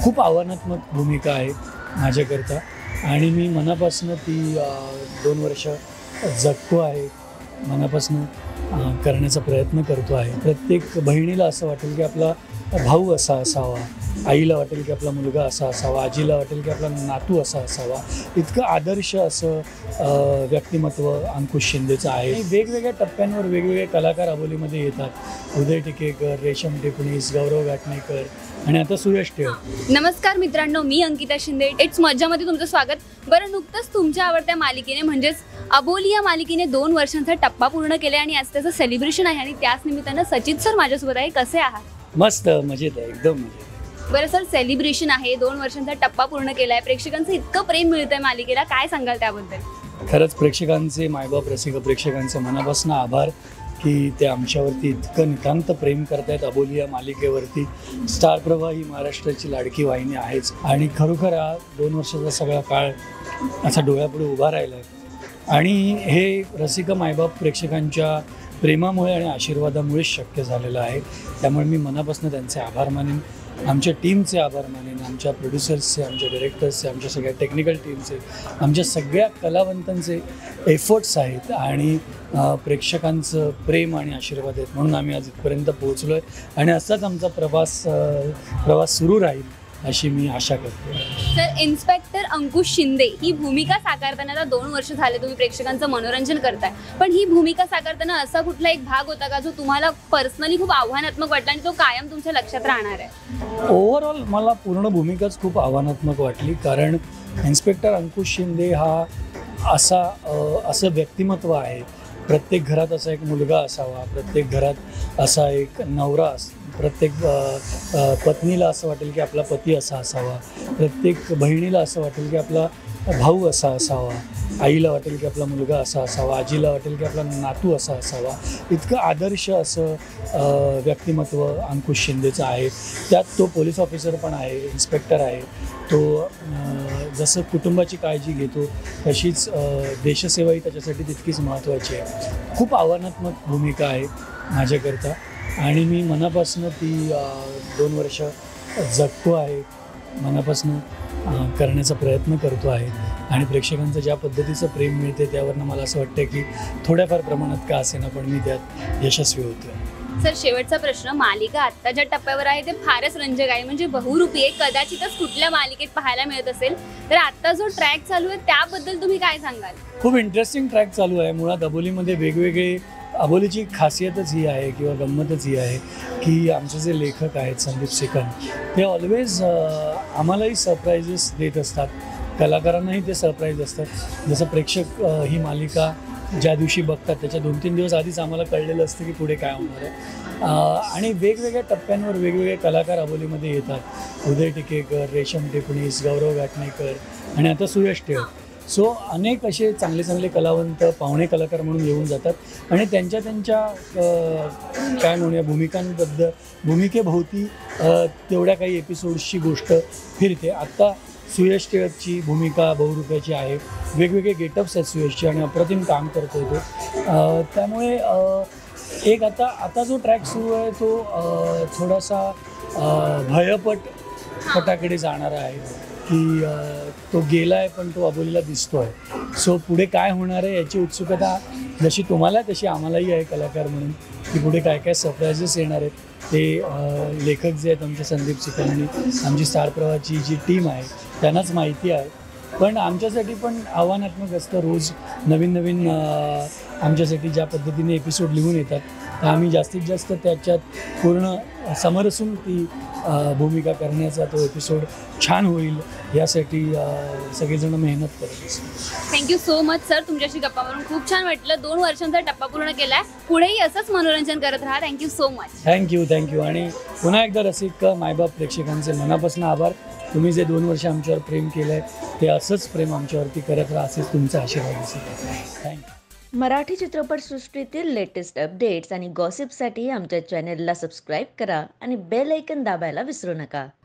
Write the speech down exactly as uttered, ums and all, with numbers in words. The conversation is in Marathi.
खूप आव्हानात्मक भूमिका आहे माझ्याकरता आणि मी मनापासून ती दोन वर्ष जगतो आहे, मनापासून करण्याचा प्रयत्न करतो आहे. प्रत्येक बहिणीला असं वाटेल की आपला भाऊ असा असावा, आईला वाटेल की आपला मुलगा असा असावा, आजीला वाटेल की आपला नातू असा असावा. इतकं आदर्श असं व्यक्तिमत्व अंकुश शिंदेचं आहे. वेगवेगळ्या टप्प्यांवर वेगवेगळे कलाकार अबोलीमध्ये येतात. उदय टिकेकर, रेशम टिपणीस, गौरव घाटणेकर आणि आता सुयश टिळक. नमस्कार मित्रांनो, मी अंकिता शिंदे. इट्स मज्जामध्ये तुमचं स्वागत. बरं, नुकतंच तुमच्या आवडत्या मालिकेने म्हणजेच अबोली या मालिकेने दोन वर्षांचा टप्पा पूर्ण केला आणि आज त्याचं सेलिब्रेशन आहे आणि त्याच निमित्तानं सचित सर माझ्यासोबत आहे. कसे आहात? मस्त, मजेत आहे, एकदम मजेत. बरं सर, सेलिब्रेशन आहे, दोन वर्षांचा टप्पा पूर्ण केलाय, प्रेक्षकांचं इतकं प्रेम मिळतंय मालिकेला, काय सांगाल त्याबद्दल? खरंच प्रेक्षकांचे, मायबाप रसिक प्रेक्षकांचे मनापासून आभार की ते आमच्यावरती इतकं नितांत प्रेम करतायत. अबोली या मालिकेवरती स्टार प्रवाह ही महाराष्ट्राची लाडकी वाहिनी आहेच आणि खरोखर हा दोन वर्षाचा सगळा काळ असा डोळ्यापुढे उभा राहिला आहे आणि हे रसिक मायबाप प्रेक्षकांच्या प्रेमामुळे आणि आशीर्वादामुळेच शक्य झालेलं आहे. त्यामुळे मी मनापासून त्यांचे आभार मानेन, आमच्या टीमचे आभार मानेन, आमच्या प्रोड्युसर्सचे, आमच्या डिरेक्टर्सचे, आमच्या सगळ्या टेक्निकल टीमचे, आमच्या सगळ्या कलावंतांचे एफर्ट्स आहेत आणि प्रेक्षकांचं प्रेम आणि आशीर्वाद आहेत म्हणून आम्ही आज इथपर्यंत पोहोचलो आहे आणि असाच आमचा प्रवास प्रवास सुरू राहील अशी मी आशा करतो. सर, इन्स्पेक्टर अंकुश शिंदे ही भूमिका साकारताना आता दोन वर्ष झाले तुम्ही प्रेक्षकांचं मनोरंजन करताय, पण ही भूमिका साकारताना असा कुठला एक भाग होता का जो तुम्हाला पर्सनली खूप आव्हानात्मक वाटला आणि तो कायम तुमच्या लक्षात राहणार आहे? ओव्हरऑल मला पूर्ण भूमिकाच खूप आव्हानात्मक वाटली, कारण इन्स्पेक्टर अंकुश शिंदे हा असा असं व्यक्तिमत्व आहे. प्रत्येक घरात असा एक मुलगा असावा, प्रत्येक घरात असा एक नवरा अस प्रत्येक पत्नीला असं वाटेल की आपला पती असा असावा, प्रत्येक बहिणीला असं वाटेल की आपला भाऊ असा असावा, आईला वाटेल की आपला मुलगा असा असावा, आजीला वाटेल की आपला नातू असा असावा. इतकं आदर्श असं व्यक्तिमत्व अंकुश शिंदेचं आहे. त्यात तो पोलीस ऑफिसर पण आहे, इन्स्पेक्टर आहे. तो जसं कुटुंबाची काळजी घेतो तशीच देशसेवाही त्याच्यासाठी तितकीच महत्त्वाची आहे. खूप आव्हानात्मक भूमिका आहे माझ्याकरता आणि मी मनापासून ती दोन वर्ष जगतो आहे, मनापासून करण्याचा प्रयत्न करतो आहे आणि प्रेक्षकांचं ज्या पद्धतीचं प्रेम मिळते त्यावरनं मला असं वाटतं की थोड्याफार प्रमाणात का असेना पण मी त्यात यशस्वी होतो आहे. सर, शेवटचा प्रश्न. मालिका आत्ता ज्या टप्प्यावर आहे ते फारच रंजक आहे, म्हणजे बहुरूपी आहे, कदाचितच कुठल्या मालिकेत पाहायला मिळत असेल. तर आत्ता जो ट्रॅक चालू आहे त्याबद्दल तुम्ही काय सांगाल? खूप इंटरेस्टिंग ट्रॅक चालू आहे. मुळात अबोलीमध्ये वेगवेगळे अबोलीची खासियतच ही आहे किंवा गंमतच ही आहे की आमचे जे लेखक आहेत संदीप सिकन, ते ऑलवेज आम्हालाही सरप्राईजेस देत असतात, कलाकारांनाही ते सरप्राईज असतात. जसं प्रेक्षक ही मालिका ज्या दिवशी बघतात त्याच्या दोन तीन दिवस आधीच आम्हाला कळलेलं असतं की पुढे काय होणार आहे आणि वेगवेगळ्या टप्प्यांवर वेगवेगळे कलाकार अबोलीमध्ये येतात. उदय टिकेकर, रेशम टिपणीस, गौरव घाटणेकर आणि आता सुयश टिळक. सो अनेक असे चांगले चांगले कलावंत पाहुणे कलाकार म्हणून येऊन जातात आणि त्यांच्या त्यांच्या काय म्हणूया भूमिकांबद्दल भूमिकेभोवती तेवढ्या काही एपिसोड्सची गोष्ट फिरते. आत्ता सुयश टिळकची भूमिका बहुरूपाची आहे, वेगवेगळे गेटअप्स आहेत सुयशचे आणि अप्रतिम काम करतो तो. त्यामुळे एक आता आता जो ट्रॅक सुरू आहे तो थोडासा भयपट पटाकडे जाणारा आहे की तो गेला आहे पण तो अबोलीला दिसतो आहे. सो पुढे काय होणार आहे याची उत्सुकता जशी तुम्हाला तशी आम्हालाही आहे कलाकार म्हणून की पुढे काय काय सरप्रायझेस येणार आहेत. ते लेखक जे आहेत आमचे संदीप सिकन आणि आमची स्टार प्रवाहाची जी टीम आहे त्यांनाच माहिती आहे, पण आमच्यासाठी पण आव्हानात्मक असतं. रोज नवीन नवीन आमच्यासाठी ज्या पद्धतीने एपिसोड लिहून येतात तर आम्ही जास्तीत जास्त त्याच्यात पूर्ण समरसून ती भूमिका करण्याचा तो एपिसोड छान होईल यासाठी सगळेजण मेहनत करत असतात. थँक्यू सो मच सर, तुमच्याशी गप्पा मारून खूप छान वाटलं. दोन वर्षांचा टप्पा पूर्ण केला आहे, पुढेही असंच मनोरंजन करत राहा. Thank you so much. Thank you thank you आणि पुन्हा एकदा रसिक मायबाप प्रेक्षकांचे मनापासून आभार. तुम्ही जे दोन वर्ष आमच्यावर प्रेम केलं आहे ते असंच प्रेम आमच्यावरती करत राहा, असेच तुमचा आशीर्वाद असेल. थँक्यू. मराठी चित्रपटसृष्टीतील लेटेस्ट अपडेट्स आणि गॉसिपसाठी आमच्या चॅनेलला सबस्क्राईब करा आणि बेल आयकॉन दाबायला विसरू नका.